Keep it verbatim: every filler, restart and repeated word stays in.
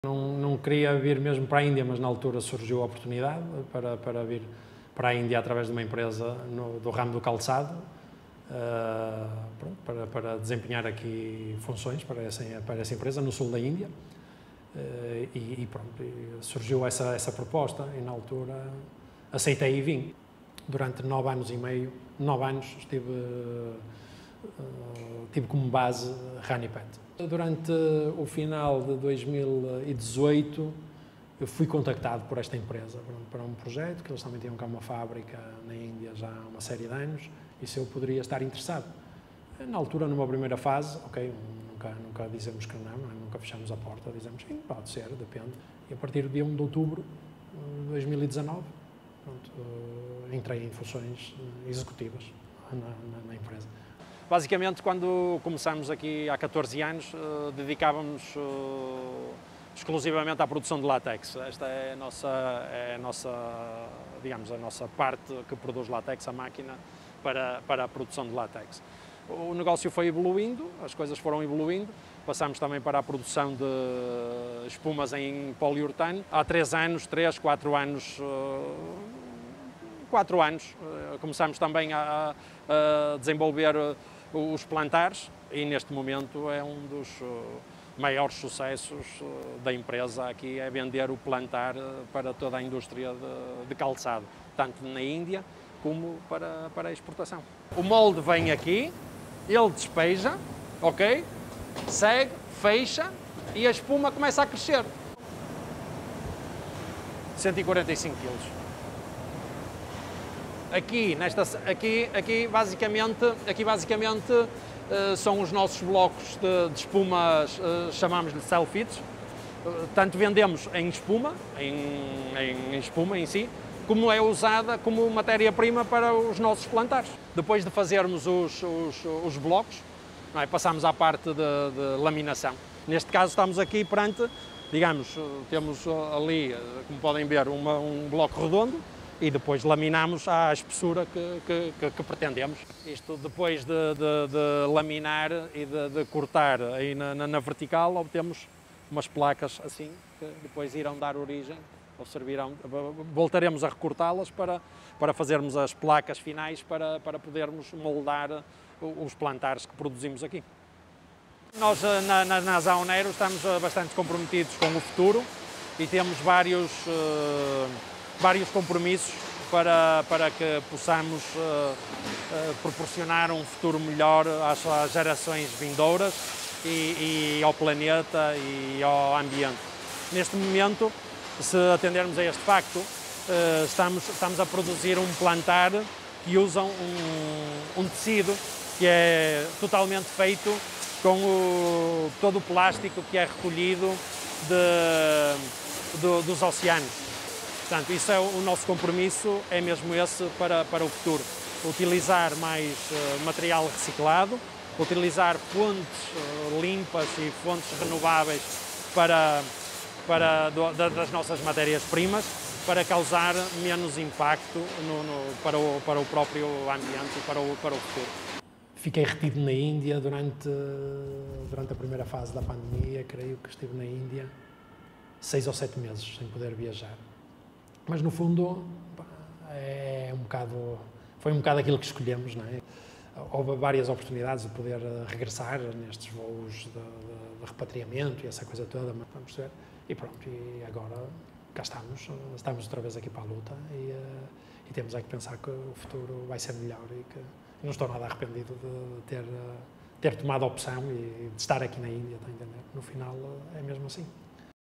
Não, não queria vir mesmo para a Índia, mas na altura surgiu a oportunidade para, para vir para a Índia através de uma empresa no, do ramo do calçado, uh, pronto, para, para desempenhar aqui funções para essa, para essa empresa no sul da Índia. Uh, e, e pronto, e surgiu essa, essa proposta e na altura aceitei e vim. Durante nove anos e meio, nove anos estive, uh, tive como base Ranipet. Durante o final de dois mil e dezoito, eu fui contactado por esta empresa para um projeto, que eles também tinham cá uma fábrica na Índia já há uma série de anos, e se eu poderia estar interessado. Na altura, numa primeira fase, ok, nunca, nunca dizemos que não, nunca fechamos a porta, dizemos sim, pode ser, depende. E a partir do dia um de outubro de dois mil e dezanove, pronto, entrei em funções executivas na, na, na empresa. Basicamente, quando começámos aqui há catorze anos, uh, dedicávamos uh, exclusivamente à produção de látex. Esta é a nossa, é a nossa, digamos, a nossa parte que produz látex, a máquina, para, para a produção de látex. O negócio foi evoluindo, as coisas foram evoluindo, passámos também para a produção de espumas em poliuretano. Há três anos, três, quatro anos, uh, quatro anos, uh, começámos também a, a desenvolver os plantares e neste momento é um dos maiores sucessos da empresa aqui, é vender o plantar para toda a indústria de, de calçado, tanto na Índia como para, para a exportação. O molde vem aqui, ele despeja, ok? Segue, fecha e a espuma começa a crescer. cento e quarenta e cinco quilos. Aqui, nesta, aqui, aqui basicamente, aqui basicamente uh, são os nossos blocos de, de espumas, uh, chamamos-lhe self-fits. Uh, tanto vendemos em espuma, em, em, em espuma em si, como é usada como matéria-prima para os nossos plantares. Depois de fazermos os, os, os blocos, não é, passamos à parte de, de laminação. Neste caso estamos aqui perante, digamos, temos ali, como podem ver, uma, um bloco redondo, e depois laminamos à espessura que, que, que, que pretendemos. Isto depois de, de, de laminar e de, de cortar aí na, na, na vertical, obtemos umas placas assim, que depois irão dar origem, ou servirão, voltaremos a recortá-las para, para fazermos as placas finais, para, para podermos moldar os plantares que produzimos aqui. Nós na, na, na Zaoneiro estamos bastante comprometidos com o futuro e temos vários uh, vários compromissos para, para que possamos uh, uh, proporcionar um futuro melhor às, às gerações vindouras e, e ao planeta e ao ambiente. Neste momento, se atendermos a este facto, uh, estamos, estamos a produzir um plantar que usa um, um tecido que é totalmente feito com o, todo o plástico que é recolhido de, do, dos oceanos. Portanto, isso é o nosso compromisso, é mesmo esse para, para o futuro. Utilizar mais uh, material reciclado, utilizar fontes uh, limpas e fontes renováveis para, para, do, das nossas matérias-primas, para causar menos impacto no, no, para, o, para o próprio ambiente e para o, para o futuro. Fiquei retido na Índia durante, durante a primeira fase da pandemia, creio que estive na Índia seis ou sete meses sem poder viajar. Mas, no fundo, é um bocado, foi um bocado aquilo que escolhemos, não é? Houve várias oportunidades de poder regressar nestes voos de, de, de repatriamento e essa coisa toda, mas vamos ver. E pronto, e agora cá estamos, estamos outra vez aqui para a luta e, e temos é que pensar que o futuro vai ser melhor e que não estou nada arrependido de ter, ter tomado a opção e de estar aqui na Índia, está a entender? No final é mesmo assim.